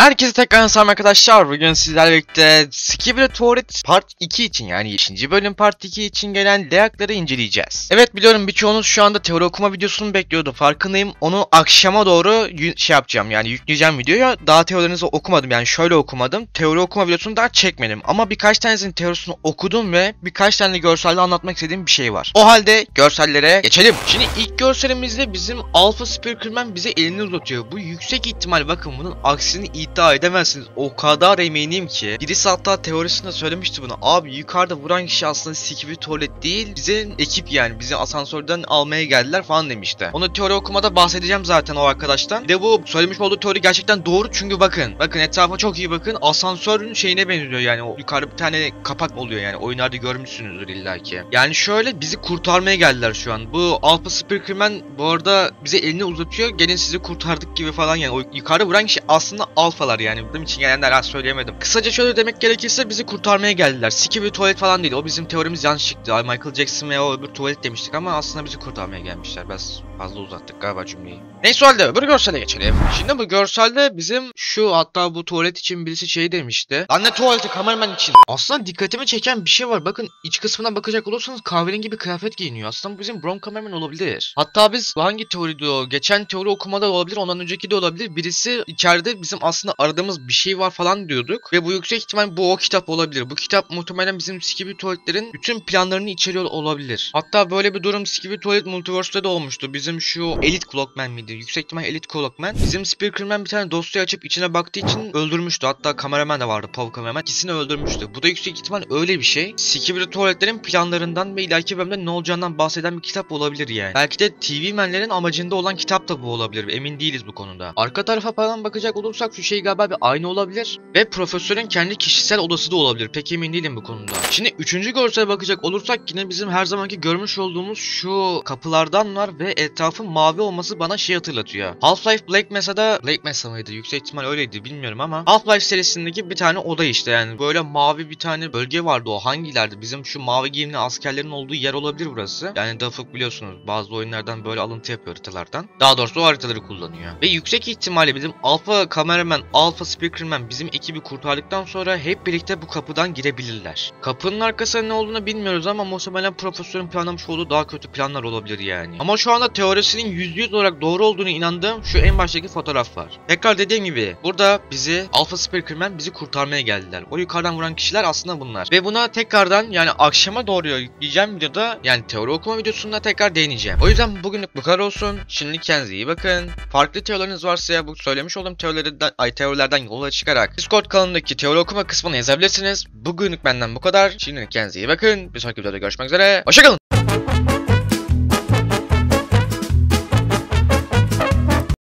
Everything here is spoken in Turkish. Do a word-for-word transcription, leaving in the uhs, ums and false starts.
Herkese tekrar selam arkadaşlar. Bugün sizlerle birlikte Skibidi Toilet Part iki için, yani ikinci bölüm Part iki için gelen layakları inceleyeceğiz. Evet, biliyorum birçoğunuz şu anda teori okuma videosunu bekliyordu, farkındayım. Onu akşama doğru şey yapacağım, yani yükleyeceğim videoya. Daha teorilerinizi okumadım, yani şöyle okumadım. Teori okuma videosunu daha çekmedim ama birkaç tanesinin teorisini okudum ve birkaç tane görselde anlatmak istediğim bir şey var. O halde görsellere geçelim. Şimdi ilk görselimizde bizim Alpha Speakerman bize elini uzatıyor. Bu yüksek ihtimal, bakın bunun aksini iddia edemezsiniz. O kadar eminim ki. Birisi hatta teorisinde söylemişti bunu. Abi yukarıda vuran kişi aslında Skibidi Toilet değil, bize ekip, yani bizi asansörden almaya geldiler falan demişti. Onu teori okumada bahsedeceğim zaten o arkadaştan. Bir de bu söylemiş olduğu teori gerçekten doğru, çünkü bakın. Bakın etrafa çok iyi bakın. Asansörün şeyine benziyor, yani o yukarıda bir tane kapak oluyor, yani oyunlarda görmüşsünüzdür illaki. Yani şöyle, bizi kurtarmaya geldiler şu an. Bu Alpha Speakerman bu arada bize elini uzatıyor. Gelin sizi kurtardık gibi falan, yani o yukarıda vuran kişi aslında alfalar, yani benim için gelenler az söyleyemedim. Kısaca şöyle demek gerekirse bizi kurtarmaya geldiler. Skibidi Toilet falan değil. O bizim teorimiz yanlış çıktı. Michael Jackson ve o öbür tuvalet demiştik ama aslında bizi kurtarmaya gelmişler. Biraz fazla uzattık galiba cümleyi. Neyse, o halde öbür görsele geçelim. Şimdi bu görselde bizim şu, hatta bu tuvalet için birisi şey demişti. Lan ne tuvaleti, kameraman için. Aslında dikkatimi çeken bir şey var. Bakın iç kısmına bakacak olursanız kahverengi bir kıyafet giyiniyor. Aslında bu bizim Brom kameraman olabilir. Hatta biz hangi teoride o? Geçen teori okumada olabilir, ondan önceki de olabilir. Birisi içeride bizim aslında aradığımız bir şey var falan diyorduk. Ve bu yüksek ihtimal bu o kitap olabilir. Bu kitap muhtemelen bizim Skibidi Toilet'lerin bütün planlarını içeriyor olabilir. Hatta böyle bir durum Skibidi Toilet Multiverse'de de olmuştu. Bizim şu Elite Clockman miydi? Yüksek ihtimal Elite Clockman. Bizim Speakerman bir tane dosyayı açıp içine baktığı için öldürmüştü. Hatta kameraman da vardı. Pav kameraman. İkisini öldürmüştü. Bu da yüksek ihtimal öyle bir şey. Skibidi Toilet'lerin planlarından ve ileriki bölümde ne olacağından bahseden bir kitap olabilir yani. Belki de T V Man'lerin amacında olan kitap da bu olabilir. Emin değiliz bu konuda. Arka tarafa falan bakacak olursak şu şey galiba bir ayna olabilir. Ve profesörün kendi kişisel odası da olabilir. Pek emin değilim bu konuda. Şimdi üçüncü görsele bakacak olursak yine bizim her zamanki görmüş olduğumuz şu kapılardan var ve etrafın mavi olması bana şey hatırlatıyor. Half-Life Black Mesa'da, Black Mesa mıydı? Yüksek ihtimal öyleydi, bilmiyorum ama Half-Life serisindeki bir tane oda işte, yani böyle mavi bir tane bölge vardı. O hangilerdi? Bizim şu mavi giyimli askerlerin olduğu yer olabilir burası. Yani Dafuk biliyorsunuz bazı oyunlardan böyle alıntı yapıyor, haritalardan. Daha doğrusu o haritaları kullanıyor. Ve yüksek ihtimalle bizim Alpha Kameraman, Alpha Speakerman bizim ekibi kurtardıktan sonra hep birlikte bu kapıdan girebilirler. Kapının arkasında ne olduğunu bilmiyoruz ama muhtemelen profesörün planlamış olduğu daha kötü planlar olabilir yani. Ama şu anda teorisinin yüzde yüz olarak doğru olduğunu inandığım şu en baştaki fotoğraf var. Tekrar dediğim gibi burada bizi Alpha Speakerman bizi kurtarmaya geldiler. O yukarıdan vuran kişiler aslında bunlar. Ve buna tekrardan, yani akşama doğru yükleyeceğim videoda, yani teori okuma videosunda tekrar değineceğim. O yüzden bugünlük bu kadar olsun. Şimdi kendinize iyi bakın. Farklı teorileriniz varsa ya bu söylemiş olduğum teorilerden, ay teorilerden yola çıkarak Discord kanalındaki teori okuma kısmına yazabilirsiniz. Bugünlük benden bu kadar. Şimdi kendinize iyi bakın. Bir sonraki videoda görüşmek üzere. Hoşçakalın.